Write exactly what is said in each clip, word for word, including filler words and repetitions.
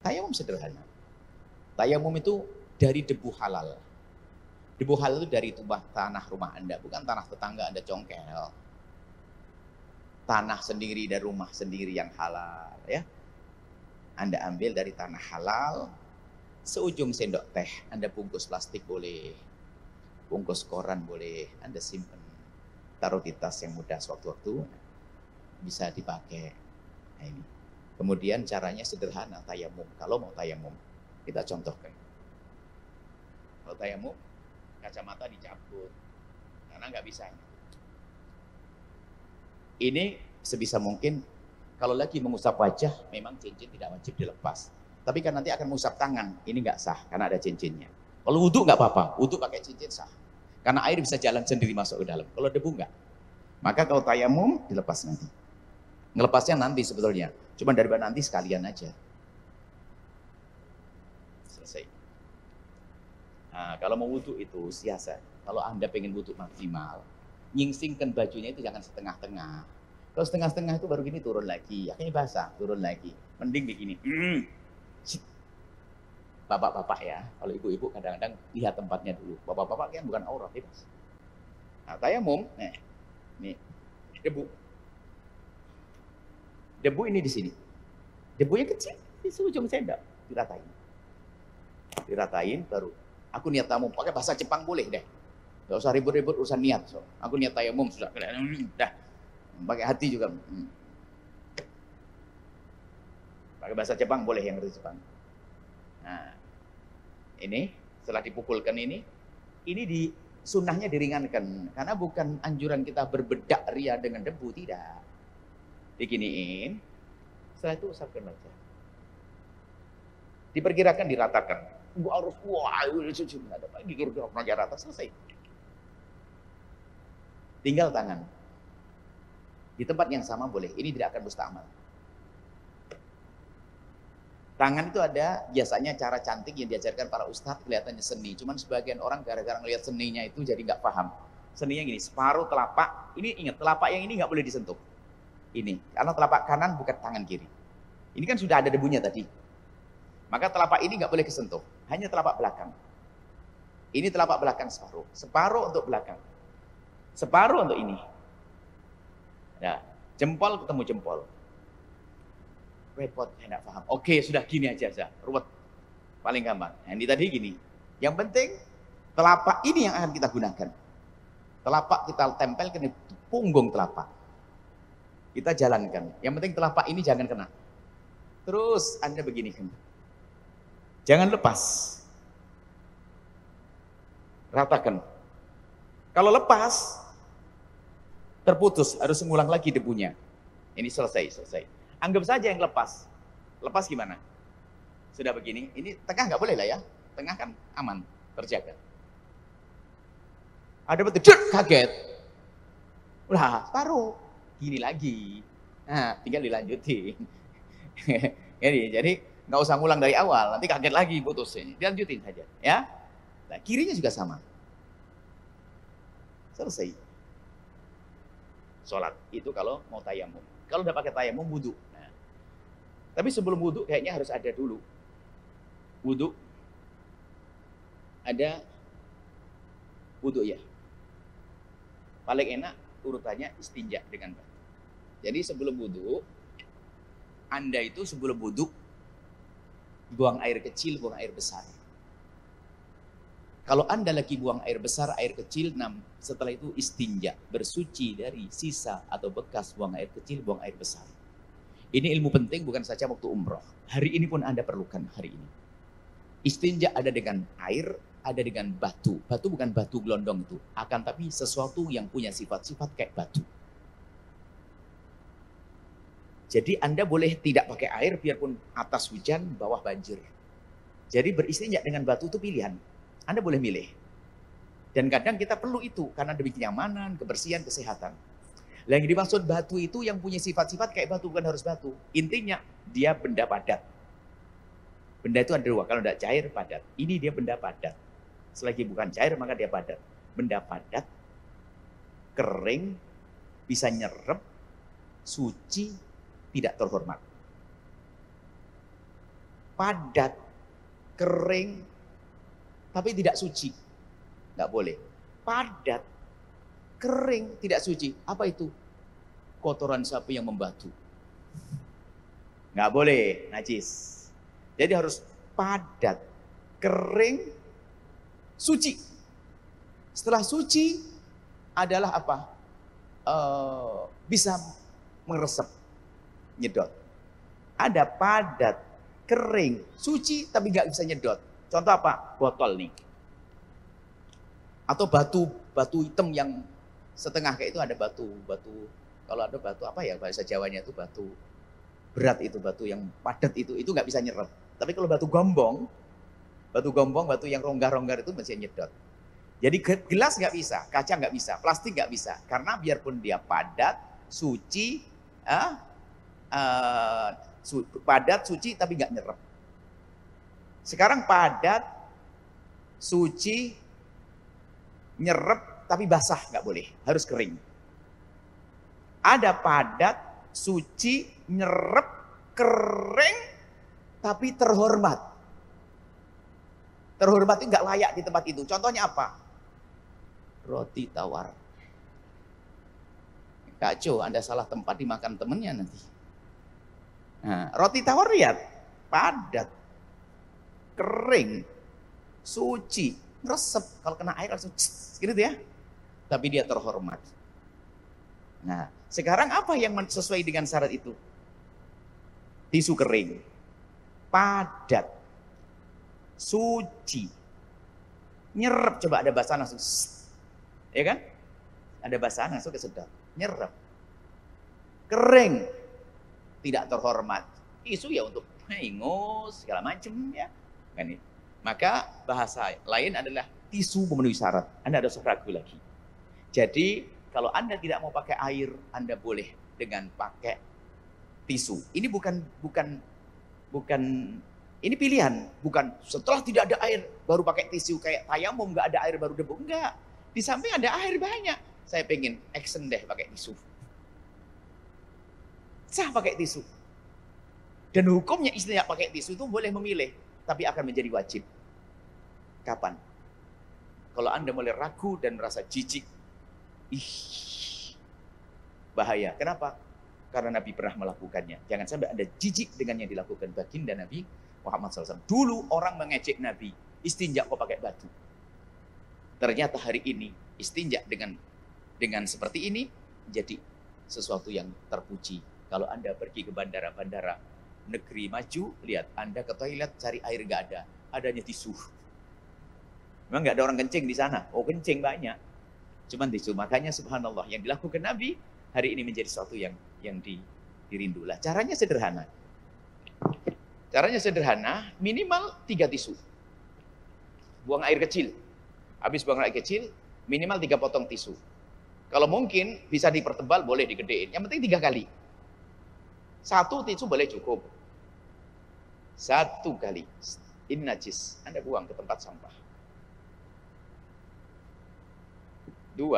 Tayamum sederhana. Tayamum itu dari debu halal. Debu halal itu dari tumpah tanah rumah Anda, bukan tanah tetangga Anda congkel. Tanah sendiri dari rumah sendiri yang halal, ya. Anda ambil dari tanah halal, seujung sendok teh Anda bungkus plastik boleh, bungkus koran boleh, Anda simpan, taruh di tas yang mudah sewaktu-waktu bisa dipakai. Nah, ini. Kemudian caranya sederhana, tayamum. Kalau mau tayamum, kita contohkan. Kalau tayamum, kacamata dicabut, karena nggak bisa. Ini sebisa mungkin, kalau lagi mengusap wajah, memang cincin tidak wajib dilepas. Tapi kan nanti akan mengusap tangan, ini nggak sah, karena ada cincinnya. Kalau wudhu nggak apa-apa, wudhu pakai cincin sah. Karena air bisa jalan sendiri masuk ke dalam. Kalau debu nggak. Maka kalau tayamum, dilepas nanti. Ngelepasnya nanti sebetulnya. Cuma daripada nanti sekalian aja. Selesai. Nah, kalau mau wudhu itu siasat. Kalau Anda pengen wudhu maksimal, nyingsingkan bajunya itu jangan setengah-tengah. Kalau setengah-setengah itu baru gini turun lagi. Akhirnya basah, turun lagi. Mending begini. Bapak-bapak ya. Kalau ibu-ibu kadang-kadang lihat tempatnya dulu. Bapak-bapak kan bukan aurat. Bebas. Nah, tayamum. Nih. Nih. Debu. Debu ini di sini. Debunya kecil, di ujung sendok, diratain. Diratain baru. Aku niat tayamum, pakai bahasa Jepang boleh deh. Enggak usah ribut-ribut urusan niat. So. Aku niat tayamum sudah. Dah. Pakai hati juga. Hmm. Pakai bahasa Jepang boleh yang ngerti Jepang. Nah, ini setelah dipukulkan ini, ini di sunnahnya diringankan karena bukan anjuran kita berbedak ria dengan debu, tidak. Diginiin, setelah itu usapkan wajah. Diperkirakan diratakan. Gua harus wah, suci nggak ada lagi kira-kira pernah rata, selesai. Tinggal tangan. Di tempat yang sama boleh, ini tidak akan mustamal. Tangan itu ada biasanya cara cantik yang diajarkan para ustadz, kelihatannya seni. Cuman sebagian orang gara-gara ngelihat seninya itu jadi nggak paham. Seninya gini, separuh telapak, ini ingat telapak yang ini nggak boleh disentuh. Ini, karena telapak kanan bukan tangan kiri. Ini kan sudah ada debunya tadi. Maka telapak ini nggak boleh kesentuh, hanya telapak belakang. Ini telapak belakang separuh, separuh untuk belakang, separuh untuk ini. Nah, jempol ketemu jempol. Repot, saya nggak paham. Oke, sudah gini aja, sudah ruwet. Paling gampang. Nah, ini tadi gini. Yang penting telapak ini yang akan kita gunakan. Telapak kita tempelkan di punggung telapak. Kita jalankan. Yang penting telapak ini jangan kena. Terus Anda begini kan. Jangan lepas. Ratakan. Kalau lepas, terputus, harus mengulang lagi debunya. Ini selesai, selesai. Anggap saja yang lepas. Lepas gimana? Sudah begini, ini tengah nggak boleh lah ya. Tengah kan aman, terjaga. Ada betul, kaget. Udah, taruh. Gini lagi. Nah, tinggal dilanjutin. Jadi, jadi nggak usah ngulang dari awal, nanti kaget lagi putusnya. Dilanjutin saja, ya. Nah, kirinya juga sama. Selesai. Sholat itu kalau mau tayamum. Kalau udah pakai tayamum, wudhu. Nah, tapi sebelum wudhu kayaknya harus ada dulu. Wudhu. Ada wudhu ya. Paling enak urutannya istinja dengan batu. Jadi sebelum wudhu, Anda itu sebelum wudhu, buang air kecil, buang air besar. Kalau Anda lagi buang air besar, air kecil, setelah itu istinja, bersuci dari sisa atau bekas buang air kecil, buang air besar. Ini ilmu penting bukan saja waktu umroh. Hari ini pun Anda perlukan hari ini. Istinja ada dengan air, ada dengan batu. Batu bukan batu gelondong itu, akan tapi sesuatu yang punya sifat-sifat kayak batu. Jadi Anda boleh tidak pakai air biarpun atas hujan, bawah banjir. Jadi beristinja dengan batu itu pilihan. Anda boleh milih. Dan kadang kita perlu itu karena demi kenyamanan, kebersihan, kesehatan. Yang dimaksud batu itu yang punya sifat-sifat kayak batu, bukan harus batu. Intinya dia benda padat. Benda itu ada dua, kalau tidak cair padat. Ini dia benda padat. Selagi bukan cair maka dia padat. Benda padat, kering, bisa nyerep, suci, tidak terhormat. padat, kering, tapi tidak suci. Nggak boleh. Padat, kering, tidak suci. Apa itu? Kotoran sapi yang membatu. Nggak boleh, najis. Jadi harus padat, kering, suci. Setelah suci adalah apa? Uh, bisa meresap, nyedot. Ada padat, kering, suci, tapi nggak bisa nyedot. Contoh apa? Botol nih. Atau batu, batu hitam yang setengah kayak itu ada batu, batu. Kalau ada batu apa ya bahasa Jawanya itu batu berat itu, batu yang padat itu, itu nggak bisa nyerap. Tapi kalau batu gombong, batu gombong, batu yang ronggar-ronggar itu bisa nyedot. Jadi gelas nggak bisa, kaca nggak bisa, plastik nggak bisa. Karena biarpun dia padat, suci, eh, eh, su, padat, suci, tapi nggak nyerap. Sekarang padat, suci, nyerap, tapi basah nggak boleh, harus kering. Ada padat, suci, nyerep, kering, tapi terhormat. Terhormat itu nggak layak di tempat itu. Contohnya apa? Roti tawar. Kacau, Anda salah tempat dimakan temennya nanti. Nah, roti tawar lihat, padat, kering, suci, resep. Kalau kena air langsung gitu ya. Tapi dia terhormat. Nah, sekarang apa yang sesuai dengan syarat itu? Tisu kering, padat, suci, nyerap. Coba ada basahan langsung, ya kan? Ada basahan langsung kesedot, nyerap. Kering, tidak terhormat. Tisu ya untuk ingus segala macam ya. Kan ini. Maka bahasa lain adalah tisu memenuhi syarat. Anda ada ragu lagi. Jadi kalau Anda tidak mau pakai air, Anda boleh dengan pakai tisu. Ini bukan bukan bukan ini pilihan, bukan setelah tidak ada air baru pakai tisu kayak tayamum nggak ada air baru debu, enggak. Di samping ada air banyak. Saya pengen action deh pakai tisu. Sah pakai tisu. Dan hukumnya istilah pakai tisu itu boleh memilih, tapi akan menjadi wajib. Kapan? Kalau Anda mulai ragu dan merasa jijik, ih, bahaya. Kenapa? Karena Nabi pernah melakukannya. Jangan sampai Anda jijik dengan yang dilakukan baginda Nabi Muhammad shallallahu alaihi wasallam. Dulu orang mengejek Nabi, istinja kok pakai batu. Ternyata hari ini istinja dengan dengan seperti ini jadi sesuatu yang terpuji. Kalau Anda pergi ke bandara-bandara negeri maju, lihat Anda ke toilet cari air nggak ada, adanya tisu. Memang nggak ada orang kencing di sana. Oh, kencing banyak. Cuman tisu. Makanya subhanallah yang dilakukan Nabi hari ini menjadi sesuatu yang yang di, dirindulah. Caranya sederhana. Caranya sederhana, minimal tiga tisu. Buang air kecil. Habis buang air kecil, minimal tiga potong tisu. Kalau mungkin bisa dipertebal, boleh digedein. Yang penting tiga kali. Satu tisu boleh cukup. Satu kali. Ini najis. Anda buang ke tempat sampah. Dua.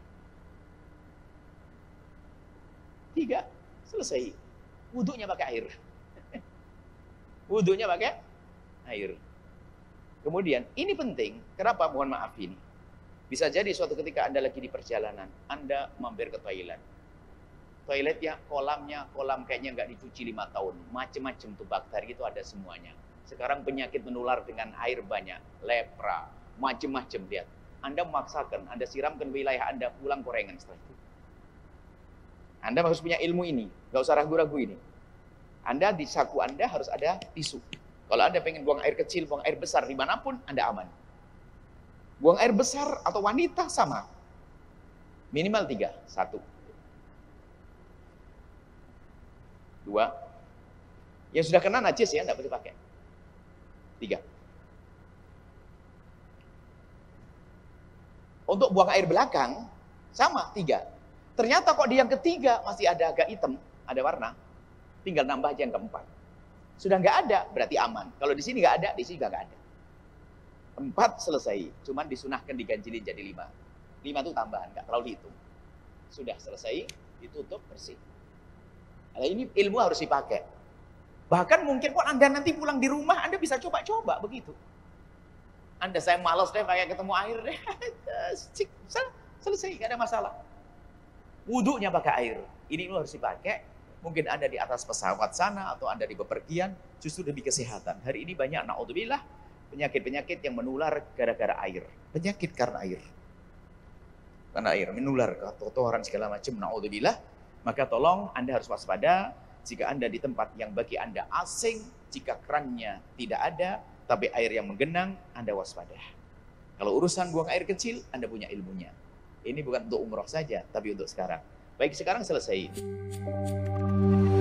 Tiga. Selesai. Wudhunya pakai air. Wudhunya pakai air. Kemudian, ini penting. Kenapa? Mohon maaf ini. Bisa jadi suatu ketika Anda lagi di perjalanan, Anda mampir ke toilet. Toiletnya, kolamnya, kolam kayaknya nggak dicuci lima tahun. Macem-macem tuh bakteri itu ada semuanya. Sekarang penyakit menular dengan air banyak. Lepra, macem-macem lihat. Anda memaksakan, Anda siramkan wilayah Anda, pulang korengan setelah itu. Anda harus punya ilmu ini, nggak usah ragu-ragu ini. Anda di saku Anda harus ada tisu. Kalau Anda pengen buang air kecil, buang air besar, dimanapun Anda aman. Buang air besar atau wanita sama. Minimal tiga. Satu. Dua. Yang sudah kena najis ya, nggak boleh pakai. Tiga. Untuk buang air belakang, sama, tiga. Ternyata kok di yang ketiga masih ada agak hitam, ada warna. Tinggal nambah aja yang keempat. Sudah nggak ada, berarti aman. Kalau di sini nggak ada, di sini juga nggak ada. Empat selesai, cuman disunahkan diganjilin jadi lima. Lima itu tambahan, nggak terlalu dihitung. Sudah selesai, ditutup, bersih. Nah, ini ilmu harus dipakai. Bahkan mungkin kok Anda nanti pulang di rumah, Anda bisa coba-coba begitu. Anda, saya malas deh kayak ketemu air deh. Selesai, gak ada masalah. Wudhunya pakai air. Ini lu harus dipakai. Mungkin Anda di atas pesawat sana atau Anda di bepergian, justru demi kesehatan. Hari ini banyak, na'udzubillah, penyakit-penyakit yang menular gara-gara air. Penyakit karena air. Karena air menular, kotoran segala macam, na'udzubillah. Maka tolong Anda harus waspada. Jika Anda di tempat yang bagi Anda asing, jika kerannya tidak ada, tapi air yang menggenang, Anda waspada. Kalau urusan buang air kecil, Anda punya ilmunya. Ini bukan untuk umroh saja, tapi untuk sekarang. Baik, sekarang selesai.